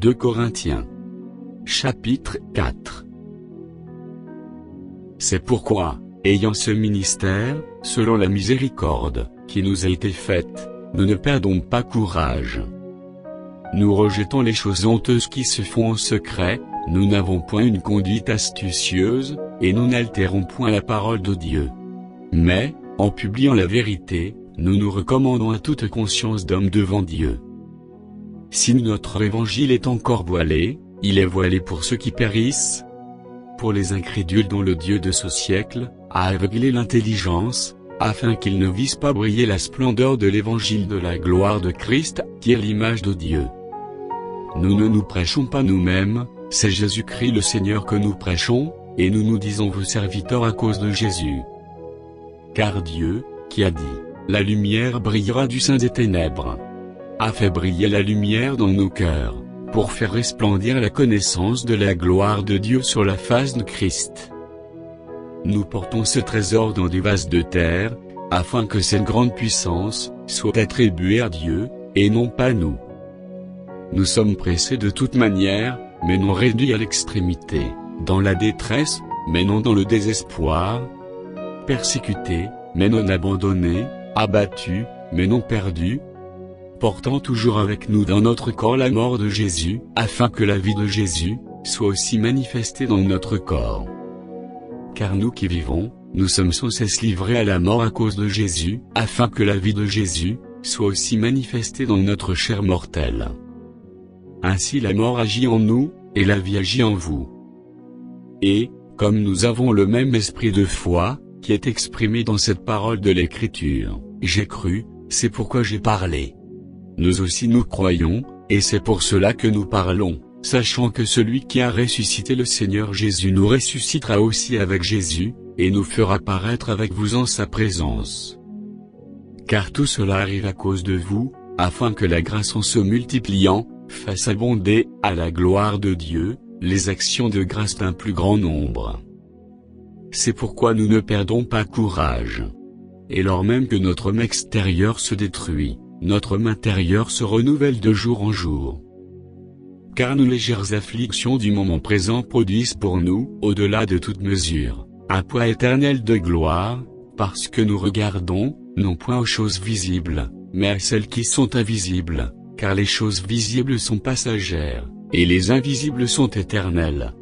2 Corinthiens. Chapitre 4. C'est pourquoi, ayant ce ministère, selon la miséricorde, qui nous a été faite, nous ne perdons pas courage. Nous rejetons les choses honteuses qui se font en secret, nous n'avons point une conduite astucieuse, et nous n'altérons point la parole de Dieu. Mais, en publiant la vérité, nous nous recommandons à toute conscience d'homme devant Dieu. Si notre évangile est encore voilé, il est voilé pour ceux qui périssent, pour les incrédules dont le Dieu de ce siècle a aveuglé l'intelligence, afin qu'ils ne vissent pas briller la splendeur de l'évangile de la gloire de Christ, qui est l'image de Dieu. Nous ne nous prêchons pas nous-mêmes, c'est Jésus-Christ le Seigneur que nous prêchons, et nous nous disons vos serviteurs à cause de Jésus. Car Dieu, qui a dit, la lumière brillera du sein des ténèbres, a fait briller la lumière dans nos cœurs, pour faire resplendir la connaissance de la gloire de Dieu sur la face de Christ. Nous portons ce trésor dans des vases de terre, afin que cette grande puissance soit attribuée à Dieu, et non pas nous. Nous sommes pressés de toute manière, mais non réduits à l'extrémité, dans la détresse, mais non dans le désespoir, persécutés, mais non abandonnés, abattus, mais non perdus, portant toujours avec nous dans notre corps la mort de Jésus, afin que la vie de Jésus soit aussi manifestée dans notre corps. Car nous qui vivons, nous sommes sans cesse livrés à la mort à cause de Jésus, afin que la vie de Jésus soit aussi manifestée dans notre chair mortelle. Ainsi la mort agit en nous, et la vie agit en vous. Et, comme nous avons le même esprit de foi, qui est exprimé dans cette parole de l'Écriture, j'ai cru, c'est pourquoi j'ai parlé. Nous aussi nous croyons, et c'est pour cela que nous parlons, sachant que celui qui a ressuscité le Seigneur Jésus nous ressuscitera aussi avec Jésus, et nous fera paraître avec vous en sa présence. Car tout cela arrive à cause de vous, afin que la grâce en se multipliant, fasse abonder, à la gloire de Dieu, les actions de grâce d'un plus grand nombre. C'est pourquoi nous ne perdons pas courage. Et lors même que notre homme extérieur se détruit, notre homme intérieur se renouvelle de jour en jour. Car nos légères afflictions du moment présent produisent pour nous, au-delà de toute mesure, un poids éternel de gloire, parce que nous regardons, non point aux choses visibles, mais à celles qui sont invisibles, car les choses visibles sont passagères, et les invisibles sont éternelles.